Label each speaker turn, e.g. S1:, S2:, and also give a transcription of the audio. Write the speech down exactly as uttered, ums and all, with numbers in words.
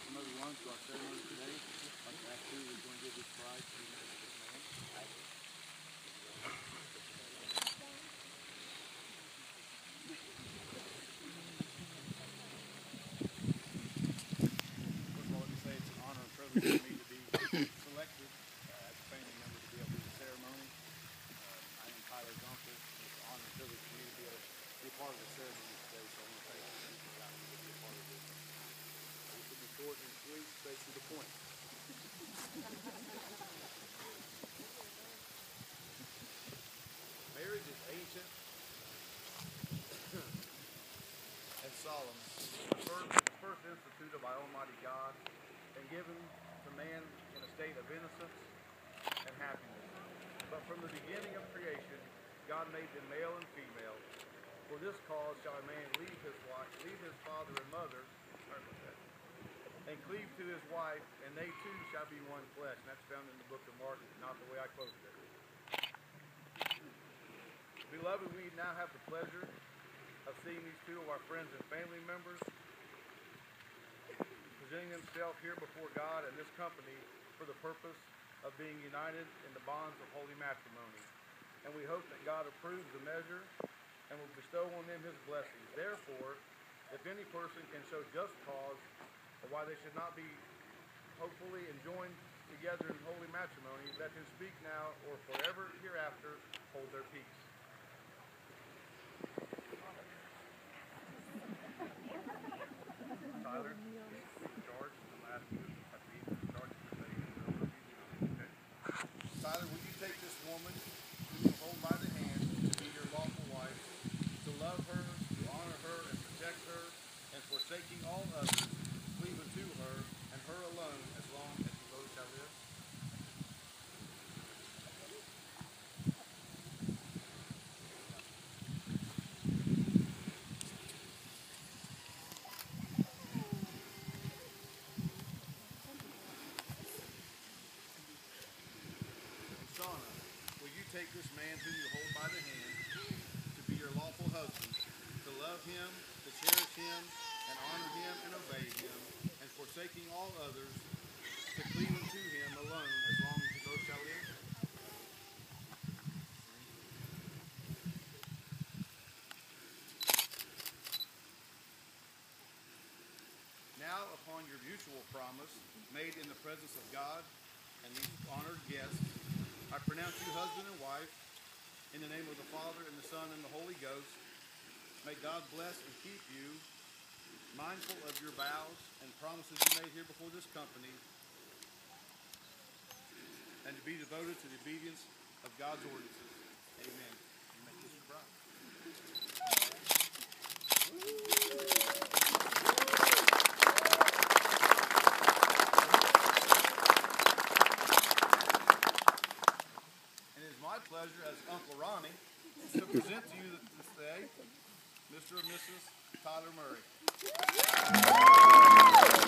S1: welcome everyone to our ceremony today. Like to ask you, we're going to give this bride to the man. First of all, let me say it's an honor and privilege for me to be selected uh, as a family member to be able to do the ceremony. Uh, I am Tyler's uncle, and it's an honor and privilege for me to be able to be a part of the ceremony today, so I want to thank you for allowing me to be a part of this. This will be short and sweet, straight to the point. Marriage is ancient and solemn, the first, first instituted by Almighty God and given to man in a state of innocence and happiness. But from the beginning of creation, God made them male and female. For this cause shall a man leave his wife, leave his father and mother, sorry about that, and cleave to his wife, and they two shall be one flesh. And that's found in the book of Mark, not the way I quoted it. Beloved, we now have the pleasure of seeing these two of our friends and family members presenting themselves here before God and this company for the purpose of being united in the bonds of holy matrimony. And we hope that God approves the measure and will bestow on them his blessings. Therefore, if any person can show just cause of why they should not be hopefully enjoined together in holy matrimony, let him speak now or forever hereafter hold their peace. Tyler, in charge. I'm asking you at the end of the charge to say okay. Tyler, will you take this woman whom you hold by the hand to be your lawful wife, to love her, to honor her, and protect her, and forsaking all others, cleave unto her, and her alone, as long as you both shall live? Shauna, will you take this man whom you hold by the hand to be your lawful husband, to love him, to cherish him, and honor him and obey him, and forsaking all others, to cleave unto him alone as long as you both shall live? Now, upon your mutual promise, made in the presence of God and these honored guests, I pronounce you husband and wife, in the name of the Father, and the Son, and the Holy Ghost. May God bless and keep you, mindful of your vows and promises you made here before this company, and to be devoted to the obedience of God's ordinances. Amen. You may kiss your bride. My pleasure as Uncle Ronnie to present to you this day Mister and Missus Tyler Murray.